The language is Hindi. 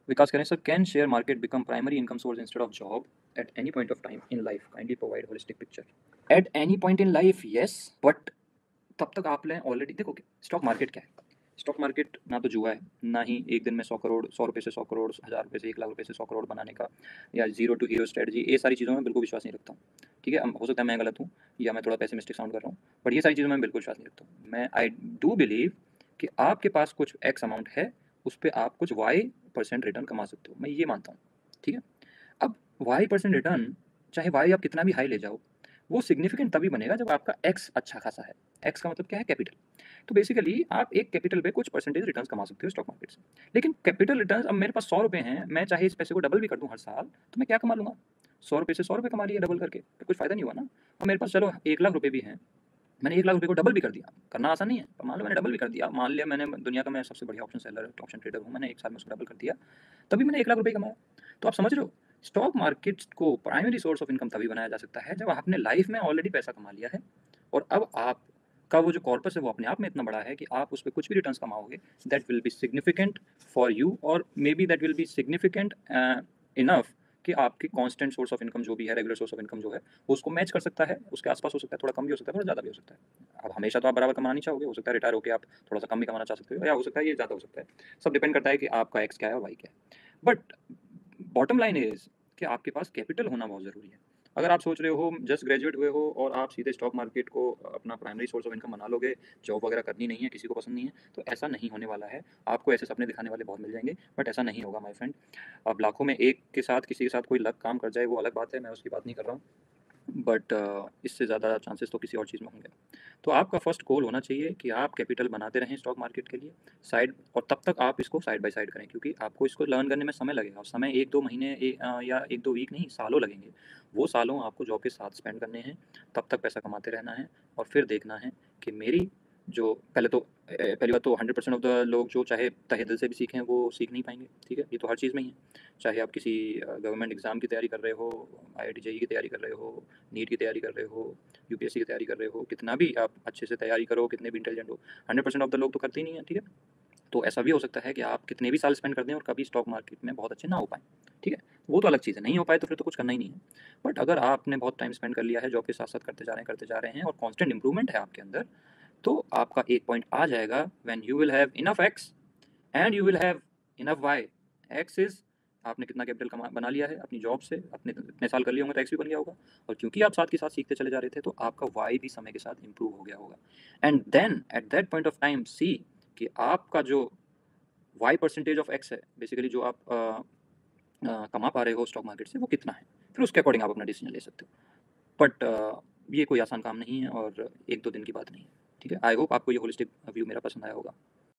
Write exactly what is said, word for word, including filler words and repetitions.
विकास करें sir, can share market become primary income source instead of job at any point of time in life? Kindly provide holistic picture. At any point in life yes, but तब तक आपने ऑलरेडी देखो कि स्टॉक मार्केट क्या है। स्टॉक मार्केट ना तो जुआ है, ना ही एक दिन में सौ करोड़ सौ रुपये से सौ करोड़ हज़ार रुपये से एक लाख रुपये से सौ करोड़ बनाने का, या जीरो टू हीरो स्ट्रेटजी, ये सारी चीज़ों में बिल्कुल विश्वास नहीं रखता हूँ। ठीक है, अब हो सकता है मैं गलत हूँ या मैं थोड़ा पेसिमिस्टिक साउंड कर रहा हूँ, बट ये सारी चीज़ों में बिल्कुल विश्वास नहीं रखता हूँ। मैं आई डू बिलीव कि आपके पास कुछ एक्स अमाउंट है, उस पर आप कुछ वाई परसेंट रिटर्न कमा सकते हो, मैं ये मानता हूँ। ठीक है, अब वाई परसेंट रिटर्न, चाहे वाई आप कितना भी हाई ले जाओ, वो सिग्निफिकेंट तभी बनेगा जब आपका एक्स अच्छा खासा है। एक्स का मतलब क्या है? कैपिटल। तो बेसिकली आप एक कैपिटल पे कुछ परसेंटेज रिटर्न कमा सकते हो स्टॉक मार्केट से। लेकिन कैपिटल रिटर्न, अब मेरे पास सौ रुपये हैं, मैं चाहे इस पैसे को डबल भी कर दूं हर साल, तो मैं क्या कमा लूंगा? सौ रुपये से सौ रुपये कमा लिया डबल करके, तो कुछ फायदा नहीं हुआ ना। और मेरे पास चलो एक लाख रुपये भी हैं, मैंने एक लाख रुपये को डबल भी कर दिया, करना आसान नहीं है, पर मान लो मैंने डबल भी कर दिया, मान लिया मैंने दुनिया का मैं सबसे बढ़िया ऑप्शन सेलर ऑप्शन ट्रेडर हूँ, मैंने एक साल में उसको डबल कर दिया, तभी मैंने एक लाख रुपये कमाया। तो आप समझ रहे हो, स्टॉक मार्केट को प्राइमरी सोर्स ऑफ इनकम तभी बनाया जा सकता है जब आपने लाइफ में ऑलरेडी पैसा कमा लिया है, और अब आप का वो जो कॉर्पस है वो अपने आप में इतना बड़ा है कि आप उस पर कुछ भी रिटर्न्स कमाओगे, that will be significant for you, और may be that will be significant enough कि आपकी कांस्टेंट सोर्स ऑफ इनकम जो भी है, रेगुलर सोर्स ऑफ इनकम जो है, वो उसको मैच कर सकता है, उसके आसपास हो सकता है, थोड़ा कम भी हो सकता है, थोड़ा ज़्यादा भी हो सकता है। अब हमेशा तो आप बराबर कमाना नहीं चाहोगे, हो सकता है रिटायर होकर आप थोड़ा सा कम भी कमाना चाह सकते हो, या हो सकता है ये ज़्यादा हो सकता है। सब डिपेंड करता है कि आपका एक्स क्या है और वाई क्या है। बट बॉटम लाइन इज कि आपके पास कैपिटल होना बहुत ज़रूरी है। अगर आप सोच रहे हो जस्ट ग्रेजुएट हुए हो और आप सीधे स्टॉक मार्केट को अपना प्राइमरी सोर्स ऑफ इनकम बना लोगे, जॉब वगैरह करनी नहीं है, किसी को पसंद नहीं है, तो ऐसा नहीं होने वाला है। आपको ऐसे सपने दिखाने वाले बहुत मिल जाएंगे, बट ऐसा नहीं होगा माय फ्रेंड। अब लाखों में एक के साथ किसी के साथ कोई लक काम कर जाए वो अलग बात है, मैं उसकी बात नहीं कर रहा हूँ, बट uh, इससे ज़्यादा चांसेस तो किसी और चीज़ में होंगे। तो आपका फर्स्ट गोल होना चाहिए कि आप कैपिटल बनाते रहें स्टॉक मार्केट के लिए साइड, और तब तक आप इसको साइड बाय साइड करें, क्योंकि आपको इसको लर्न करने में समय लगेगा, और समय एक दो महीने ए, आ, या एक दो वीक नहीं, सालों लगेंगे। वो सालों आपको जॉब के साथ स्पेंड करने हैं, तब तक पैसा कमाते रहना है, और फिर देखना है कि मेरी जो पहले तो ए, पहली बात तो हंड्रेड परसेंट ऑफ द लोग जो चाहे तहे दिल से भी सीखें वो सीख नहीं पाएंगे। ठीक है, ये तो हर चीज़ में ही है, चाहे आप किसी गवर्नमेंट एग्ज़ाम की तैयारी कर रहे हो, आई आई टी जेई की तैयारी कर रहे हो, नीट की तैयारी कर रहे हो, यूपीएससी की तैयारी कर रहे हो, कितना भी आप अच्छे से तैयारी करो, कितने भी इंटेलिजेंट हो, हंड्रेड परसेंट ऑफ द लोग तो करते ही नहीं है। ठीक है, तो ऐसा भी हो सकता है कि आप कितने भी साल स्पेंड कर दें और कभी स्टॉक मार्केट में बहुत अच्छे ना हो पाएँ। ठीक है, वो तो अलग चीज़ है, नहीं हो पाए तो फिर तो कुछ करना ही नहीं है। बट अगर आपने बहुत टाइम स्पेंड कर लिया है, जॉब के साथ साथ करते जा रहे हैं करते जा रहे हैं और कॉन्स्टेंट इंप्रूवमेंट है आपके अंदर, तो आपका एक पॉइंट आ जाएगा when you will have enough X and you will have enough Y. X is आपने कितना कैपिटल कमा बना लिया है अपनी जॉब से, अपने इतने साल कर लिए होंगे तो एक्स भी बन गया होगा, और क्योंकि आप साथ के साथ सीखते चले जा रहे थे तो आपका वाई भी समय के साथ इंप्रूव हो गया होगा। And then at that point of time see कि आपका जो वाई परसेंटेज ऑफ एक्स है, बेसिकली जो आप अ, अ, कमा पा रहे हो स्टॉक मार्केट से, वो कितना है, फिर उसके अकॉर्डिंग आप अपना डिसीजन ले सकते हो। बट ये कोई आसान काम नहीं है और एक दो दिन की बात नहीं है। ठीक है, आई होप आपको ये होलिस्टिक व्यू मेरा पसंद आया होगा।